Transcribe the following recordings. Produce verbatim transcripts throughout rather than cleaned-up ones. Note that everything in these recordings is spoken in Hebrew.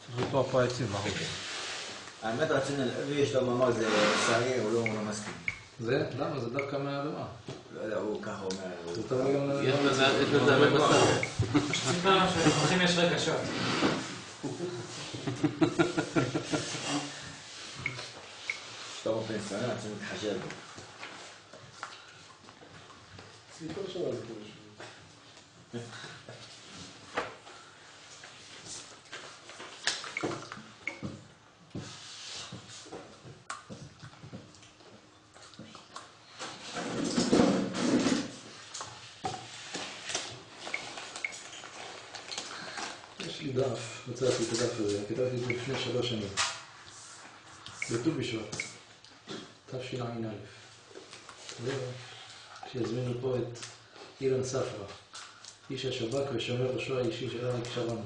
פה הפרייצים, מה חושב? האמת רצינו, ויש לו מאמר זה סעי, הוא לא מסכים. זה? למה? זה דווקא מהאדמה. לא יודע, הוא ככה אומר. יש בזה הרבה בסדר. סליחה, שלפעמים יש רגשות. שאתה רוצה פנסיונר, צריך להתחשב בו. סליחה שמה זה כזה שוב. יש לי דף, מצאתי את הדף הזה, כתבתי את זה לפני שלוש שנים. בט"ו בשבט, תשע"א. כשהזמינו פה את אילן ספרא, איש השב"כ ושומר ראשו האישי של אריק שרון.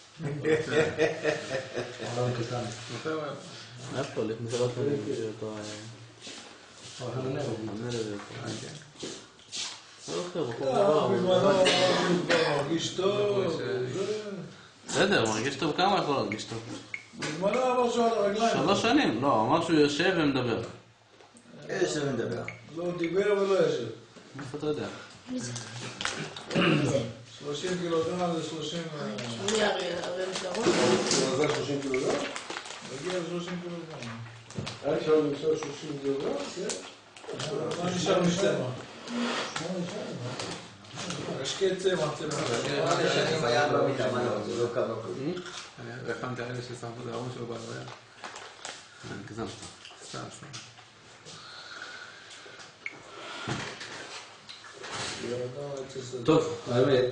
עולם קטן. איפה? לפני שלוש שנים שאותו... הננר. הננר זה אותו. לא אחר, הוא לא, בזמנו מרגיש טוב. בסדר, הוא מרגיש טוב. כמה יכול להרגיש טוב? בזמנו אמר שהוא על הרגליים. שלוש שנים, לא, אמר שהוא יושב ומדבר. יושב ומדבר. לא דיבר ולא ישב. איפה אתה יודע? שלושים קילוגרם זה שלושים... מי הרי מסגרות? הוא עזר שלושים קילוגרם? מגיע ל-שלושים קילוגרם. היה נשאר נשאר שלושים קילוגרם? כן. מה נשאר משתמה? השקי צמח, צמח. אני שנים היה במיטה, מה לא, זה לא קו הכל. והפעמתי האלה ששרפו את הארון שלו בהלוויה. אני כזאת. סתם, סתם. טוב, האמת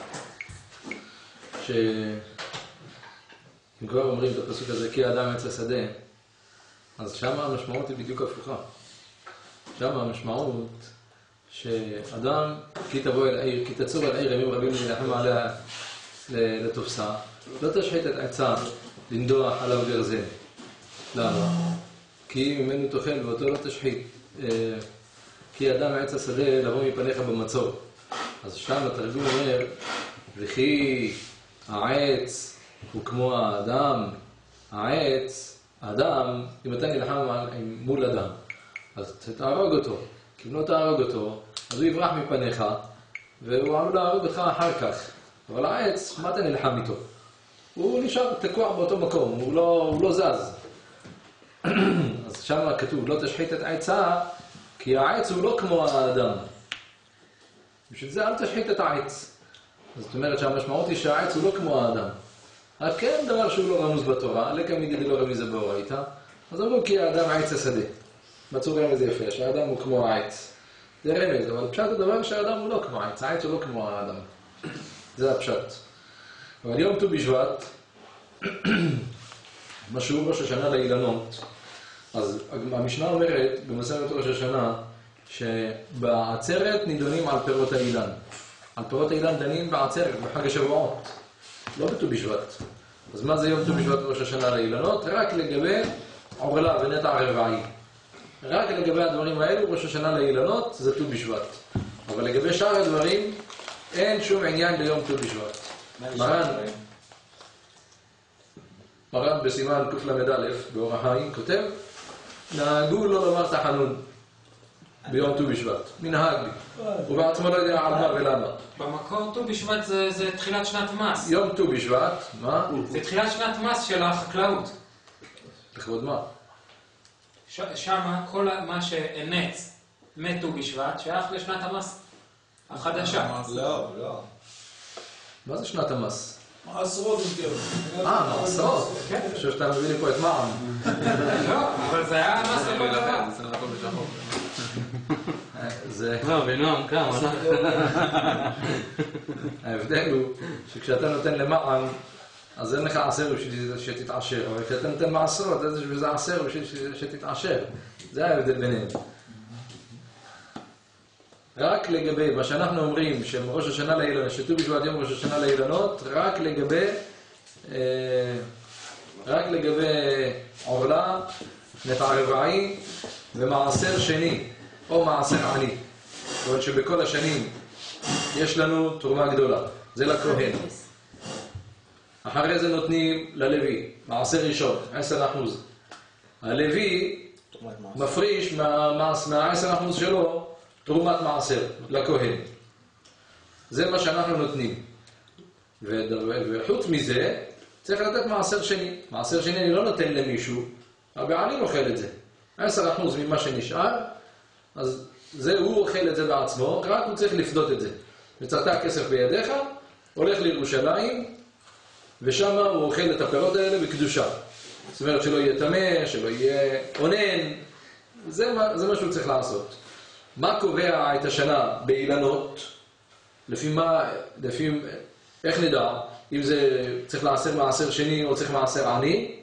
שאם כבר אומרים את הפסוק הזה, כי האדם עץ השדה, אז שם המשמעות היא בדיוק הפוכה. שם המשמעות שאדם, כי תבוא אל העיר, כי תצור אל העיר ימים רבים להילחם עליה לתופסה, לא תשחית את עצה לנדוח עליו גרזן. למה? כי ממנו תאכל ואותו לא תשחית. כי האדם עץ השדה לבוא מפניך במצור. אז שם התרגום אומר, וכי העץ הוא כמו האדם, העץ, האדם, אם אתה נלחם מול אדם, אז תהרוג אותו. כי אם לא תהרוג אותו, אז הוא יברח מפניך, והוא עלול להרוג אותך אחר כך. אבל העץ, מה אתה נלחם איתו? הוא נשאר תקוע באותו מקום, הוא לא, הוא לא זז. אז שם כתוב, לא תשחית את העצה, כי העץ הוא לא כמו האדם. בשביל זה אל תשחית את העץ. זאת אומרת שהמשמעות היא שהעץ הוא לא כמו האדם. רק כן דבר שהוא לא רמוז בתורה, לקא מגידי לא רמיזה באורייתא, אז אמרו כי האדם עץ השדה. מצאו רמז יפה, שהאדם הוא כמו העץ. זה רמז, אבל פשט הדבר שהאדם הוא לא כמו העץ, העץ הוא לא כמו האדם. זה הפשט. אבל יום ט"ו בשבט, משהו ראש השנה לאילנות, אז המשנה אומרת במסכת ראש השנה שבעצרת נידונים על פירות האילן. על פירות האילן דנים בעצרת בחג השבועות, לא בט"ו בשבט. אז מה זה יום ט"ו בשבט ראש השנה לאילנות? רק לגבי עורלה ונטע רבעי. רק לגבי הדברים האלו ראש השנה לאילנות זה ט"ו בשבט. אבל לגבי שאר הדברים אין שום עניין ליום ט"ו בשבט. מרן מרן בסימן קל"א באור החיים כותב נהגו לא לומר תחנון ביום ט"ו בשבט, מנהג, הוא בעצמו לא יודע על מה ולמה. במקור ט"ו בשבט זה, זה תחילת שנת מס. יום ט"ו בשבט, מה? זה תחילת שנת מס של החקלאות. לכבוד מה? ש, שמה כל מה שאנץ מט"ו בשבט שייך לשנת המס החדשה. לא, לא. מה זה שנת המס? מעשרות יותר. אה, מעשרות? כן. אני חושב שאתה מביא לי פה את מע"מ. לא, אבל זה היה מס לכל דבר. זה הכל בשחור. זה... לא, בנועם, כמה? ההבדל הוא שכשאתה נותן למע"מ, אז אין לך עשר בשביל שתתעשר, אבל כשאתה נותן מעשרות, אז יש בזה עשר בשביל שתתעשר. זה ההבדל ביניהם. רק לגבי מה שאנחנו אומרים שמראש השנה לאילנות, שט"ו בשבט יום ראש השנה לאילנות, רק לגבי אה, רק לגבי עורלה, נטע רבעי ומעשר שני או מעשר עני. זאת אומרת שבכל השנים יש לנו תרומה גדולה, זה לכהן. אחרי זה נותנים ללוי, מעשר ראשון, עשר אחוז. הלוי מפריש מה-עשר אחוז שלו תרומת מעשר לכהן. זה מה שאנחנו נותנים. וחוץ מזה, צריך לתת מעשר שני. מעשר שני אני לא נותן למישהו, הבעלים אוכל את זה. עשר אחוז ממה שנשאר, אז זה הוא אוכל את זה בעצמו, רק הוא צריך לפדות את זה. מצאת הכסף בידיך, הולך לירושלים, ושם הוא אוכל את הפירות האלה בקדושה. זאת אומרת שלא יהיה טמא, שלא יהיה עונן, זה מה, זה מה שהוא צריך לעשות. מה קובע את השנה באילנות? לפי מה, לפי, איך נדע? אם זה צריך לעשר מעשר שני או צריך מעשר עני?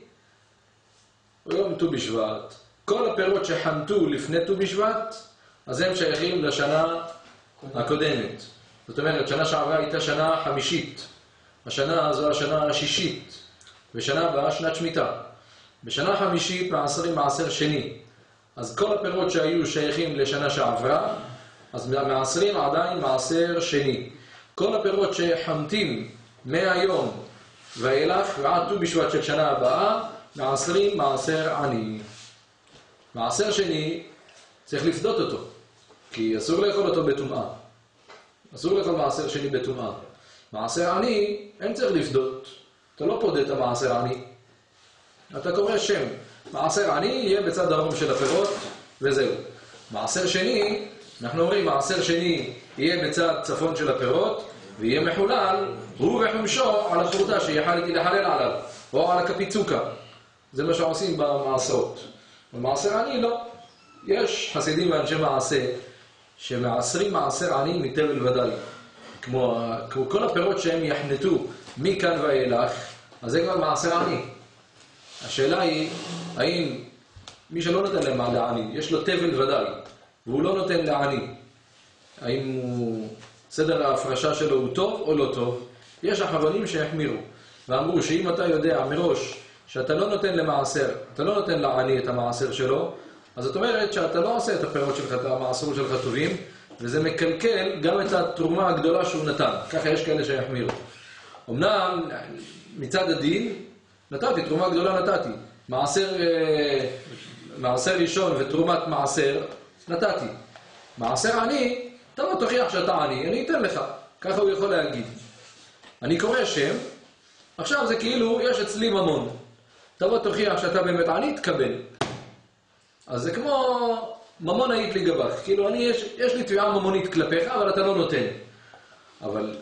יום ט"ו בשבט. כל הפירות שחנתו לפני ט"ו בשבט, אז הם שייכים לשנה הקודמת. זאת אומרת, שנה שעברה הייתה שנה חמישית. השנה זו השנה השישית. ושנה הבאה שנת שמיטה. בשנה חמישית מעשרים מעשר שני. אז כל הפירות שהיו שייכים לשנה שעברה, אז מעשרים עדיין מעשר שני. כל הפירות שחמתים מהיום ואילך ועד ט"ו בשבט של שנה הבאה, מעשרים מעשר עני. מעשר שני צריך לפדות אותו, כי אסור לאכול אותו בטומאה. אסור לאכול מעשר שני בטומאה. מעשר עני אין צריך לפדות. אתה לא פודה את המעשר עני. אתה קורא שם. מעשר עני יהיה בצד דרום של הפירות, וזהו. מעשר שני, אנחנו אומרים, מעשר שני יהיה בצד צפון של הפירות, ויהיה מחולל, הוא וחומשו על החורדה שיחלתי לחלל עליו, או על הקפיצוקה. זה מה שעושים במעשרות. במעשר עני לא. יש חסידים ואנשי מעשה, שמעשרים מעשר עני מתבל ודאי. כמו, כמו כל הפירות שהם יחנתו מכאן ואילך, אז זה כבר מעשר עני. השאלה היא, האם מי שלא נותן למה לעני, יש לו תבל ודאי, והוא לא נותן לעני, האם הוא, סדר ההפרשה שלו הוא טוב או לא טוב? יש אחרונים שהחמירו, ואמרו שאם אתה יודע מראש שאתה לא נותן למעשר, אתה לא נותן לעני את המעשר שלו, אז זאת אומרת שאתה לא עושה את הפירות שלך, את המעשרות שלך טובים, וזה מקלקל גם את התרומה הגדולה שהוא נתן. ככה יש כאלה שהחמירו. אמנם מצד הדין, נתתי, תרומה גדולה נתתי. מעשר, מעשר ראשון ותרומת מעשר, נתתי. מעשר עני, תבוא תוכיח שאתה עני, אני אתן לך. ככה הוא יכול להגיד. אני קורא שם, עכשיו זה כאילו, יש אצלי ממון. תבוא תוכיח שאתה באמת עני, תקבל. אז זה כמו ממון היית לי גבך. כאילו, אני, יש, יש לי תביעה ממונית כלפיך, אבל אתה לא נותן. אבל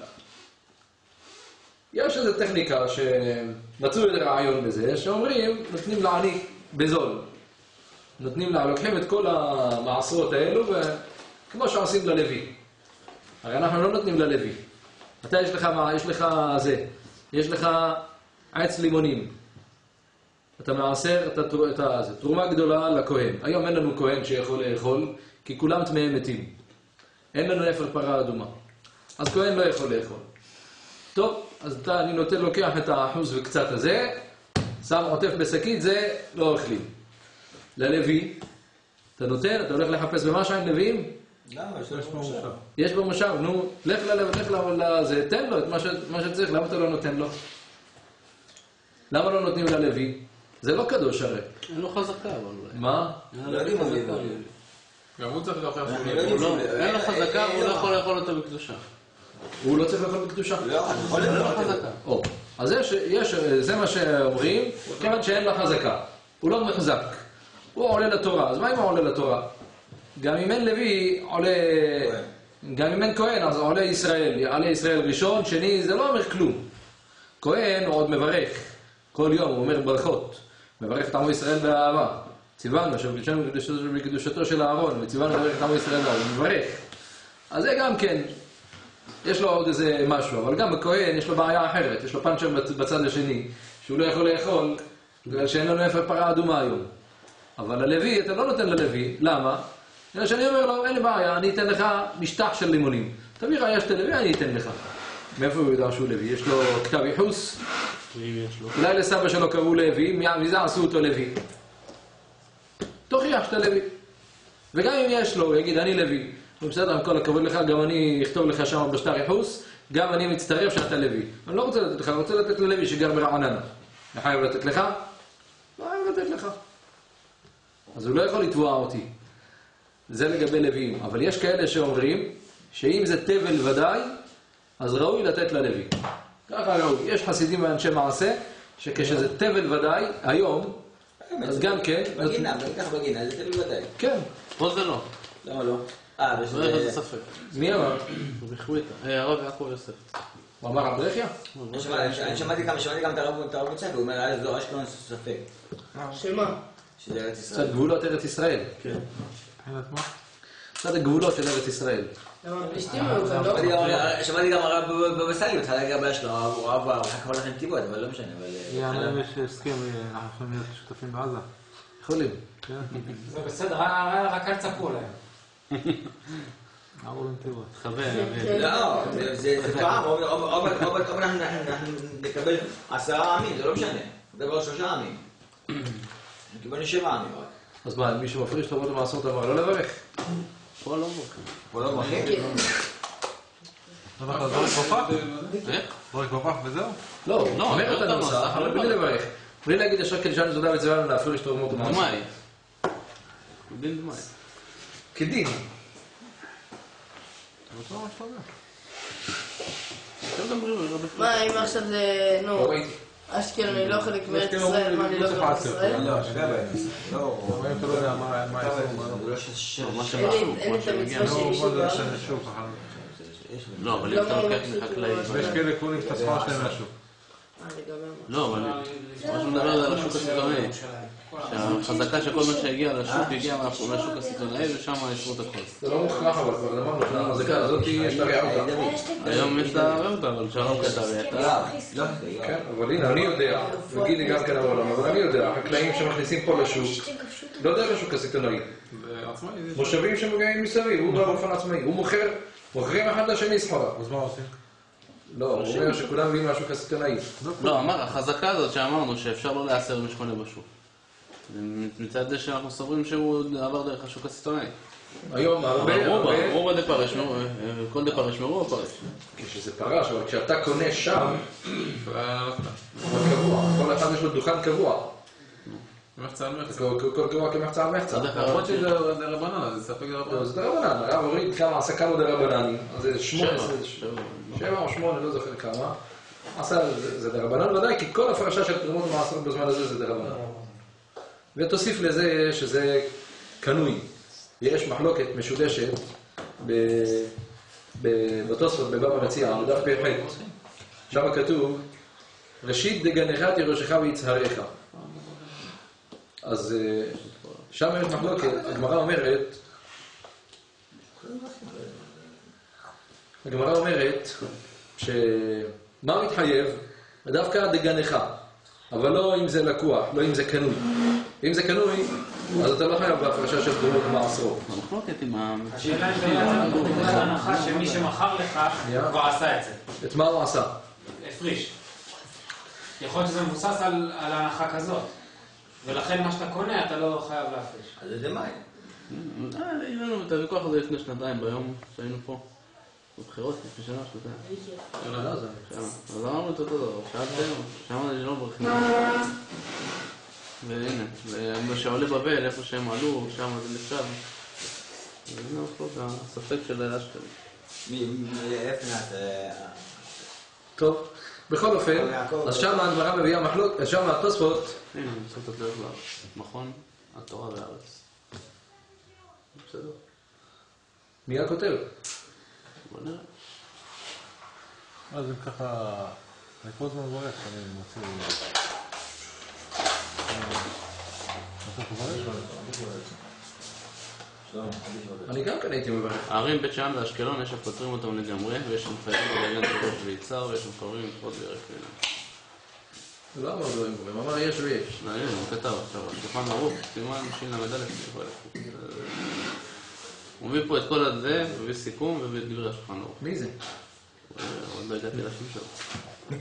יש איזו טכניקה שמצאו איזה רעיון בזה, שאומרים, נותנים לעני בזול. נותנים לה, לוקחים את כל המעשרות האלו, וכמו שעושים ללוי. הרי אנחנו לא נותנים ללוי. אתה יש לך, יש לך זה, יש לך עץ לימונים. אתה מעשר את התרומה גדולה לכהן. היום אין לנו כהן שיכול לאכול, כי כולם טמאי מתים. אין לנו אפר פרה אדומה. אז כהן לא יכול לאכול. טוב, אז אתה, אני נותן, לוקח את האחוז וקצת הזה, שם עוטף בשקית, זה לא אוכלים. ללוי, אתה נותן, אתה הולך לחפש במשהו עם לוויים? למה? יש לו במושב. יש במושב, נו, לך ללב, לך לזה, תן לו את מה, ש, מה שצריך, למה אתה לא נותן לו? למה לא נותנים ללוי? זה לא קדוש הרי. אין לו חזקה, אבל... מה? לא יודעים מה זה. גם הוא צריך להוכיח שהוא לא יודעים שהוא... אין לו חזקה, הוא לא יכול לאכול אותה בקדושה. הוא לא צריך לאכול בקדושה? לא, אני יכול אין לו לאכול. חזקה. או, אז יש, יש, זה מה שאומרים, כיוון שאין לה חזקה. הוא לא מחזק. הוא עולה לתורה. אז מה אם הוא עולה לתורה? גם אם אין לוי, עולה... גם אם אין כהן, אז עולה ישראל. עולה ישראל ראשון, שני, זה לא אומר כלום. כהן הוא עוד מברך. כל יום הוא אומר ברכות. מברך את עמו ישראל באהבה. ציוונו, שבקדשנו בקדושתו של אהרון, וציוונו לברך את עמו ישראל באהבה. הוא מברך. אז זה גם כן, יש לו עוד איזה משהו, אבל גם בכהן יש לו בעיה אחרת. יש לו פנצ'ר בצד השני, שהוא לא יכול לאכול, בגלל שאין לנו אפר פרה אדומה היום. אבל ללוי, אתה לא נותן ללוי. למה? בגלל שאני אומר לו, אין לי בעיה, אני אתן לך משטח של לימונים. תביא ראיה שאתה לוי, אני אתן לך. מאיפה הוא יודע שהוא לוי? יש לו כתב ייחוס? אולי לסבא שלו קראו לוי, מזה עשו אותו לוי. תוכיח שאתה לוי. וגם אם יש לו, הוא יגיד, אני לוי. בסדר, עם כל הכבוד לך, גם אני אכתוב לך שם בשטר ייחוס, גם אני מצטרף שאתה לוי. אני לא רוצה לתת לך, אני רוצה לתת ללוי שגר ברעננה. אני חייב לתת לך? לא חייב לתת לך. אז הוא לא יכול לתבוע אותי. זה לגבי לוויים. אבל יש כאלה שאומרים שאם זה תבל ודאי, אז ראוי לתת ללוי. ככה ראוי. יש חסידים ואנשי מעשה, שכשזה תבל ודאי, היום, אז גם כן... בגינה, ככה בגינה, זה תבל ודאי. כן. פה זה לא. למה לא? אה, לא יש לזה ספק. מי אמר? בחוויתה. הרב יעקב יוסף. הוא אמר הברחיה? אני שמעתי גם את הרב מוצק, הוא אומר, היה זו אשכנון ספק. שמה? שזה ארץ קצת ישראל. גבולות ארץ ישראל. כן. קצת הגבולות של ארץ ישראל. למה פלישתים היו כאן, לא? שמעתי גם הרב בבא סאלי, בתחילה לגבי שלו, הוא רב, הוא אחר כך הולך עם כיבוד, אבל לא משנה. יענו אם יש הסכם, אנחנו יכולים להיות שותפים בעזה. יכולים. זה בסדר, רק אל תצפו להם. נעבור לנתיבות. חבר, לא, זה פעם, או אנחנו נקבל עשרה עמים, זה לא משנה. נקבל שלושה עמים. נקבל שבע עמים. אז מה, מי שמפריש תרומות ומעשרות אמר לא לברך? פה לא מברכים. פה לא מברכים? לא זורק בפח? איך? זורק בפח וזהו? לא, לא, אומר את לא הנוסח, הנוסח, אבל לא בלי לברך. לברך. בלי להגיד אשר קדישנו תודה וציוונו להפריש תרומות ומעשרות. דמאי. דין דמאי. כדין. זה לא מה שאתה אומר. אתם מדברים, לא בפרק. מה, אם עכשיו זה, נו, לא ראיתי. אשקלון היא לא חלק מארץ ישראל, מה, אני לא גר בישראל? לא, שגע בהם. לא, אם אתה לא יודע מה מה יעשו, מה לא. הוא לא של... מה אין לי- שבחרו, אין לי מה את המצווה שמגיע. של לא, מישהו מה זה בארץ. השם שוב? לא, אבל אם לא, אתה לא, לוקח לא, מחקלאי... לא, ויש כאלה קוראים את הספרה שלהם מהשוק. אה, לגבי מה? לא, אבל מה שמדבר זה על השוק הסיטונאי. שהחזקה שכל מה שהגיע לשוק הגיע מהשוק הסיטונאי ושם ישרו את הכל. זה לא מוכרח, אבל כבר אמרנו שהחזקה הזאת יש לה רעותה. היום יש לה רעותה, אבל שלום כתב הייתה. לא, כן, אבל הנה, אני יודע, וגילי גם כן העולם, אבל אני יודע, החקלאים שמכניסים פה לשוק, לא דרך השוק הסיטונאי. עצמאי. מושבים שמגיעים מסביב, הוא בא באופן עצמאי, הוא מוכר, מוכרים אחד לשני סחורה. אז מה עושים? לא, הוא אומר שכולם מביאים מהשוק הסיטונאי. לא, אמר, החזקה הזאת שאמרנו שאפשר לא להיאסר מי שקונה בשוק. זה מצד זה שאנחנו סוברים שהוא עבר דרך השוק הסיטונאי. היום הרבה, הרבה, רובה דה פרש, כל דה פרש מרובה פרש. כשזה פרש, אבל כשאתה קונה שם, לא הוא קבוע, כל אחד יש לו דוכן קבוע. מחצה על מחצה. כל כל קבוע כמחצה על מחצה. למרות שזה רבנן, זה ספק לא, רבנן. זה דרבנן, הרב הוריד כמה, עשה כמה דרבננים, אז זה שמונה, שבע, זה שבע. שבע או שמונה, לא זוכר כמה. עשה, זה זה דרבנן ודאי, כי כל הפרשה של תרומות ומעשרות בזמן הזה זה דרבנן. ותוסיף לזה שזה קנוי. יש מחלוקת משודשת ב- ב- בתוספות בבבא מציעא, בדף פ"ח. שם כתוב, ראשית דגנך תירושך ויצהריך. אז שם יש מחלוקת, הגמרא אומרת, הגמרא אומרת שמה מתחייב? דווקא דגנך, אבל לא אם זה לקוח, לא אם זה קנוי. אם זה קנוי, אז אתה לא חייב בהפרשה של תרומות ומעשרות. המחלוקת עם ה... השאלה אם אתה נותן הנחה שמי שמכר לך כבר עשה את זה. את מה הוא עשה? הפריש. יכול להיות שזה מבוסס על על ההנחה כזאת. ולכן מה שאתה קונה אתה לא חייב להפריש. אז זה מים. אה, היה לנו את הוויכוח הזה לפני שנתיים ביום שהיינו פה. בבחירות לפני שנה, שנתיים. שם. אז אמרנו את אותו דבר, שאלתם, שאמרנו לי לא מברכים. והנה, ומה שעולה בבל, איפה שהם עלו, שם זה נחשב. והנה המחלוקת, הספק של אשכנזי. מי, איפה נעת? טוב, בכל אופן, אז שם הגמרא מביאה מחלוקת, אז שם התוספות, הנה, אני צריך לתת לב לארץ. מכון התורה והארץ. בסדר? מי הכותב? בוא נראה. אז אם ככה, אני כל הזמן מברך, אני מוציא... אתה מברך? אני גם כאן הייתי מברך. הערים בית שאן ואשקלון, יש שפותרים אותם לגמרי, ויש שם חייבים בגן תירוש ויצהר, ויש שם קוראים לפחות בירך כלים. הוא לא אמר דברים גרועים, הוא אמר יש ויש. לא, הנה, הוא כתב עכשיו, השולחן ערוך, סימן שין למד א', הוא מביא פה את כל הזה, מביא סיכום, ומביא את דברי השולחן ערוך. מי זה? עוד לא הגעתי לשם שלו.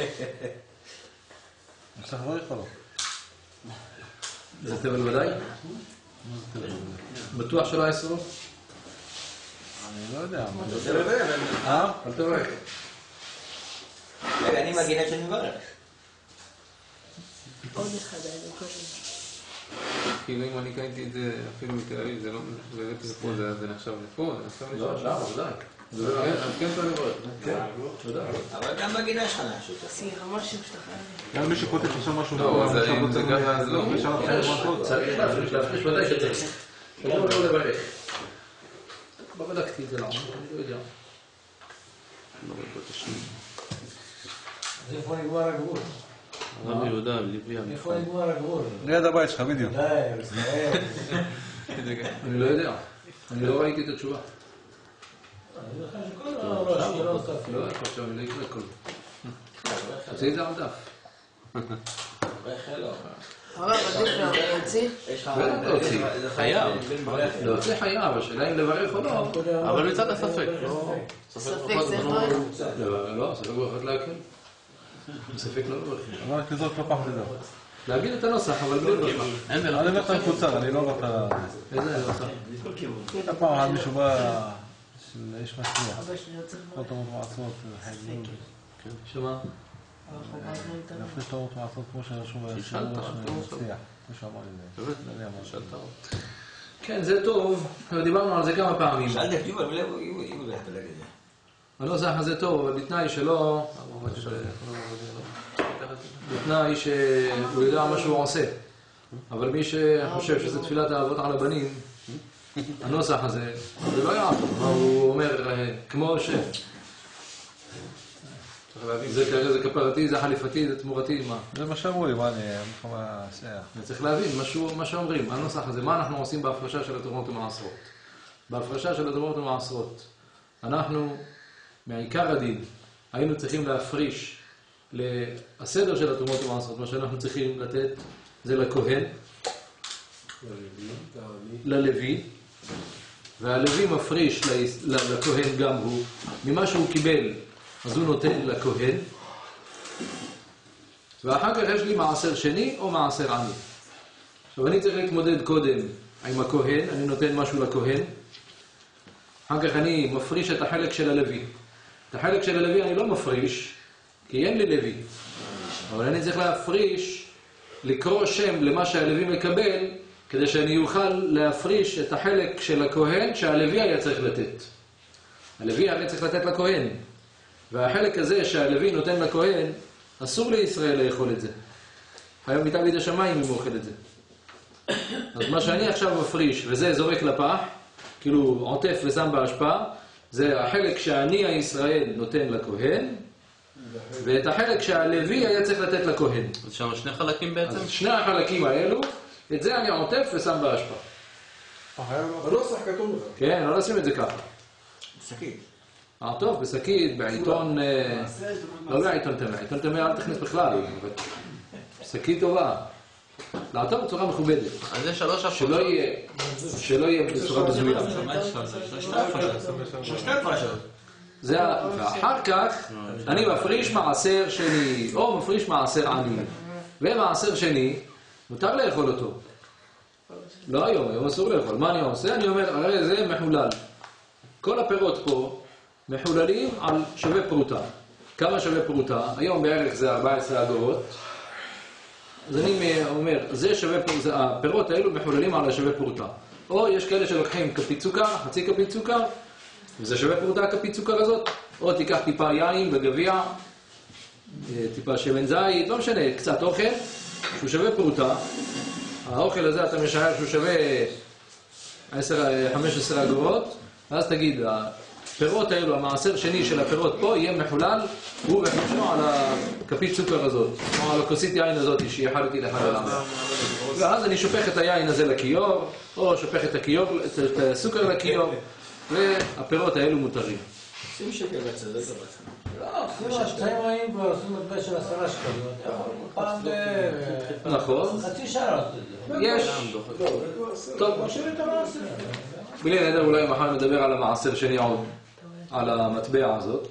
יש לך מברך או לא? זה תבל ודאי? בטוח שלא עשרו? אני לא יודע. זה לא יודע, אה? אל תברך. אני מגינה שאני מברך. עוד אחד היה קודם. כאילו אם אני קניתי את זה אפילו מתל אביב, זה לא... והבאתי לפה, זה נחשב לפה, זה נחשב לשם. לא, למה, ודאי. אז כן צריך לראות. כן, ודאי. אבל גם בגינה יש לך משהו. סליחה, משהו שאתה חייב. גם מי שכותב עכשיו משהו, לא, אז אם זה גם אז לא. צריך להפריש, להפריש ודאי שצריך. לא לא לברך. לא בדקתי את זה לעמוד, אני לא יודע. אז איפה נגמר הגבול? רבי יהודה, ליבי איפה נגמר הגבול? ליד הבית שלך, בדיוק. די, ישראל. אני לא יודע. אני לא ראיתי את התשובה. אני זוכר שכל הראש שלא ספר. לא, עכשיו אני לא אקרא את כל זה. תוציא את זה על דף. הרב, עדיף להוציא? בטח להוציא. חייב. להוציא חייב, השאלה אם לברך או לא. אבל מצד הספק, לא... ספק צריך לברך? לא, לא, ספק ברכות להקל. ספק לא לברך. אבל רק לזרוק לא פחד לדבר. להגיד את הנוסח, אבל בלי ברכה. אין אני אומר את המקוצר, אני לא אומר את ה... איזה נוסח? הייתה פעם אחת מישהו בא של איש מצליח. אבא שלי לא צריך לא תמות מעצות, חייבים. שמה? להפריש תמות מעצות כמו שרשום בשיעור מצליח. מישהו אמר לי זה. לא יודע מה. כן, זה טוב. דיברנו על זה כמה פעמים. שאלתי את יובל, אם הוא בלך בלג את זה. הנוסח הזה טוב, אבל בתנאי שלא... בתנאי שהוא יודע מה שהוא עושה. אבל מי שחושב שזה תפילת האבות על הבנים, הנוסח הזה, זה לא יעבור. הוא אומר, כמו ש... זה כרגע, זה כפרתי, זה חליפתי, זה תמורתי, מה? זה מה שאמרו לי, מה אני... מה עושה? אני צריך להבין מה שאומרים, הנוסח הזה, מה אנחנו עושים בהפרשה של התרומות ומעשרות. בהפרשה של התרומות ומעשרות, אנחנו, מעיקר הדין, היינו צריכים להפריש לסדר של התרומות ומעשרות, מה שאנחנו צריכים לתת זה לכהן, ללוי, והלוי מפריש לכהן גם הוא, ממה שהוא קיבל, אז הוא נותן לכהן, ואחר כך יש לי מעשר שני או מעשר עני. עכשיו אני צריך להתמודד קודם עם הכהן, אני נותן משהו לכהן, אחר כך אני מפריש את החלק של הלוי. את החלק של הלוי אני לא מפריש, כי אין לי לוי. אבל אני צריך להפריש, לקרוא שם למה שהלוי מקבל, כדי שאני אוכל להפריש את החלק של הכהן שהלוי היה צריך לתת. הלוי היה צריך לתת לכהן. והחלק הזה שהלוי נותן לכהן, אסור לישראל לאכול את זה. חייב מתעביד השמיים אם הוא אוכל את זה. אז מה שאני עכשיו מפריש, וזה זורק לפח, כאילו עוטף ושם בהשפעה, זה החלק שאני הישראל נותן לכהן, ואת החלק שהלוי היה צריך לתת לכהן. אז שם שני חלקים בעצם? אז שני החלקים האלו, את זה אני עוטף ושם בהשפעה. בנוסח כתוב לך. כן, לא לשים את זה ככה. שקית. עטוף בשקית, בעיתון, לא בעיתון תמה, עיתון תמה אל תכניס בכלל, אבל שקית טובה. לעטוף בצורה מכובדת. אז זה שלוש הפרשות. שלא יהיה, שלא יהיה בצורה בזויה. שתי הפרשות. זה, ואחר כך אני מפריש מעשר שני, או מפריש מעשר עני, ומעשר שני, מותר לאכול אותו. לא היום, היום אסור לאכול. מה אני עושה? אני אומר, הרי זה מחולל. כל הפירות פה מחוללים על שווה פרוטה. כמה שווה פרוטה? היום בערך זה ארבע עשרה אגורות. אז אני אומר, זה שווה, זה, הפירות האלו מחוללים על השווה פרוטה. או יש כאלה שלוקחים כפית סוכר, חצי כפית סוכר, וזה שווה פרוטה כפית סוכר הזאת, או תיקח טיפה יין בגביע, טיפה שמן זית, לא משנה, קצת אוכל, שהוא שווה פרוטה. האוכל הזה אתה משער שהוא שווה חמש עשרה אגורות, ואז תגיד, הפירות האלו, המעשר שני של הפירות פה יהיה מחולל, הוא וחשנו על הכפית סוכר הזאת, או על הכוסית יין הזאת שיחלתי לאחד הלמה. ואז אני שופך את היין הזה לכיור, או שופך את, הכיור, את הסוכר לכיור, והפירות האלו מותרים. שים שקל בצד, זה בצד. לא, עושים שתיים רעים כבר, עושים מטבע של עשרה שקלים. פעם ב... נכון. חצי שעה לעשות את זה. יש. טוב. משאיר את המעשר. בלי נדר אולי מחר נדבר על המעשר שני עוד, על המטבע הזאת.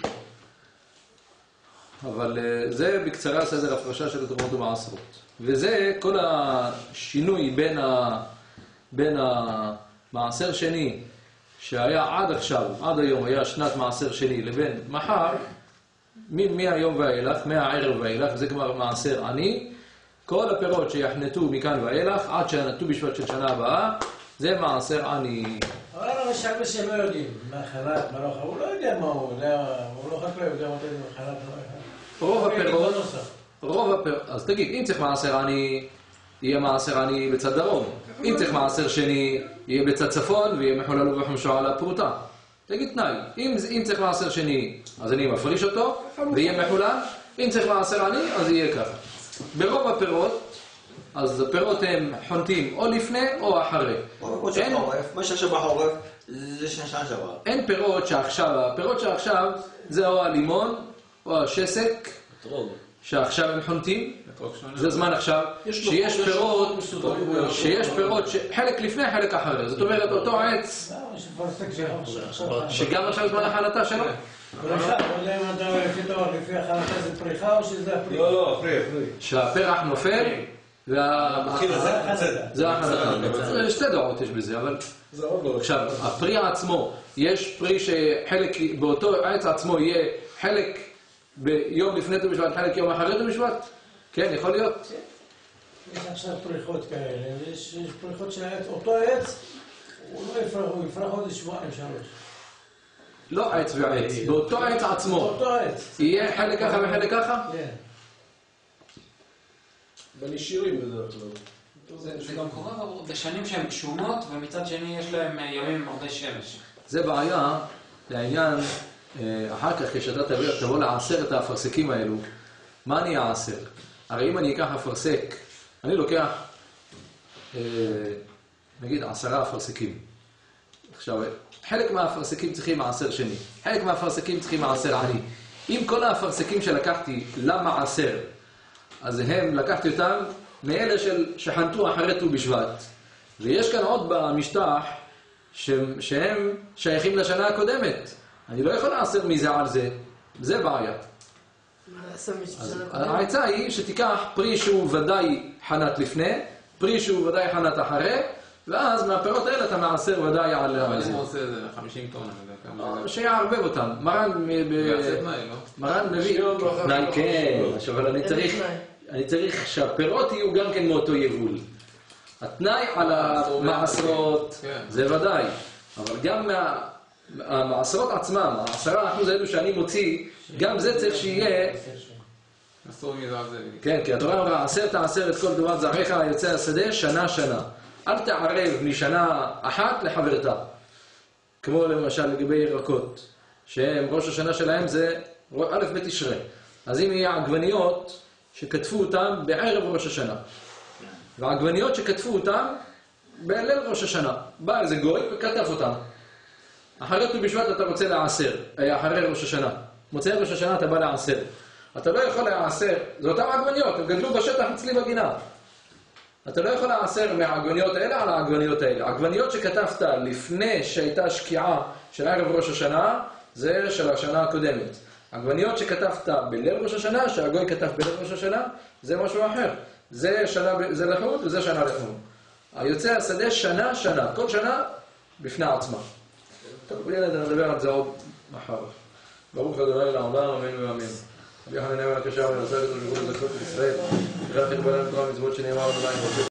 אבל זה בקצרה סדר הפרשה של התרומות ומעשרות. וזה כל השינוי בין, ה... בין המעשר שני שהיה עד עכשיו, עד היום היה שנת מעשר שני, לבין מחר, מהיום ואילך, מהערב ואילך, וזה כבר מעשר עני, כל הפירות שיחנתו מכאן ואילך, עד שנטו בשבט של שנה הבאה, זה מעשר עני. אבל יש הרבה שהם לא יודעים, מהחלת, מלוכה, הוא לא יודע מה הוא, הוא לא חקלאי, הוא יודע מתי זה מחלת. רוב הפירות, רוב הפירות, אז תגיד, אם צריך מעשר עני, יהיה מעשר עני בצד דרום. אם צריך מעשר שני, יהיה בצד צפון, ויהיה מחולל ובחמשו על הפרוטה. תגיד תנאי, אם, אם צריך מעשר שני, אז אני מפריש אותו, ויהיה מחולל. אם צריך מעשר עני, אז יהיה ככה. ברוב הפירות, אז הפירות הם חונטים או לפני או אחרי. אין, מה שעכשיו בחורף, זה שנה שעברה. אין פירות שעכשיו, הפירות שעכשיו זה או הלימון או השסק, שעכשיו הם חונטים, זה זמן עכשיו, שיש פירות, שיש פירות, חלק לפני, חלק אחרי. זאת אומרת, אותו עץ, שגם עכשיו זמן החנתה שלו. פריחה, לא יודע אם אתה לפי תואר, לפי החנתה זה פריחה או שזה הפריחה? לא, לא, פריח, פריח. שהפרח נופל, מתחיל לזה, זה החנתה. שתי דעות יש בזה, אבל... עכשיו, הפרי עצמו, יש פרי שחלק, באותו עץ עצמו יהיה חלק ביום לפני ט"ו בשבט, חלק יום אחרי ט"ו בשבט? כן, יכול להיות? יש עכשיו פריחות כאלה, יש פריחות שהעץ, אותו עץ, הוא לא יפרח, הוא יפרח עוד שבועיים, שלוש. לא עץ ועץ, באותו עץ עצמו. באותו עץ. יהיה חלק ככה וחלק ככה? כן. בנשירים בדרך כלל. זה גם קורה בשנים שהן גשומות, ומצד שני יש להם ימים עם הרבה שמש. זה בעיה לעניין, אחר כך כשאתה תבוא לעשר את האפרסקים האלו, מה אני אעשר? הרי אם אני אקח אפרסק, אני לוקח, נגיד, עשרה אפרסקים. עכשיו, חלק מהאפרסקים צריכים מעשר שני, חלק מהאפרסקים צריכים מעשר עני. אם כל האפרסקים שלקחתי למעשר, אז הם, לקחתי אותם מאלה של, שחנתו אחרי ט"ו בשבט. ויש כאן עוד במשטח שהם, שהם שייכים לשנה הקודמת. אני לא יכול לעשר מזה על זה, זה בעיה. העצה היא שתיקח פרי שהוא ודאי חנת לפני, פרי שהוא ודאי חנת אחרי, ואז מהפירות האלה אתה מעשר ודאי על זה. אבל אם הוא עושה זה חמישים טון, אני יודע כמה... שיערבב אותם. מרן... ויעשה תנאי, לא? מרן מביא... תנאי כן, אבל אני צריך... אני צריך שהפירות יהיו גם כן מאותו יבול. התנאי על המעשרות זה ודאי, אבל גם המעשרות עצמם, העשרה אחוז האלו שאני מוציא, גם זה צריך שיהיה... אסור מזה על זה. כן, כי התורה אמרה, עשר תעשר את כל תגובת זרעך יוצא השדה שנה שנה. אל תערב משנה אחת לחברתה. כמו למשל לגבי ירקות, שהם ראש השנה שלהם זה א' ב' תשרי. אז אם יהיה עגבניות שכתפו אותם בערב ראש השנה, והעגבניות שכתפו אותם בליל ראש השנה, בא איזה גוי וכתב אותם. אחרי ט"ו בשבט אתה רוצה לעשר, אחרי ראש השנה. מוצאי ראש השנה אתה בא לעשר. אתה לא יכול לעשר, זה אותם עגבניות, הם גדלו בשטח אצלי בגינה. אתה לא יכול לעשר מהעגבניות האלה על העגבניות האלה. העגבניות שכתבת לפני שהייתה שקיעה של ערב ראש השנה, זה של השנה הקודמת. עגבניות שכתבת בליל ראש השנה, שהגוי כתב בליל ראש השנה, זה משהו אחר. זה שנה, זה לחוד וזה שנה לחוד. היוצא השדה שנה שנה, כל שנה בפני עצמה. טוב, ילד, נדבר על זה עוד מחר. ברוך ה' לעולם, אמן ואמן. רבי יוחנן בן הקשה ונשא את השבועות לזכות ישראל. וכן חרבנה לתורה מצוות שנאמר במים.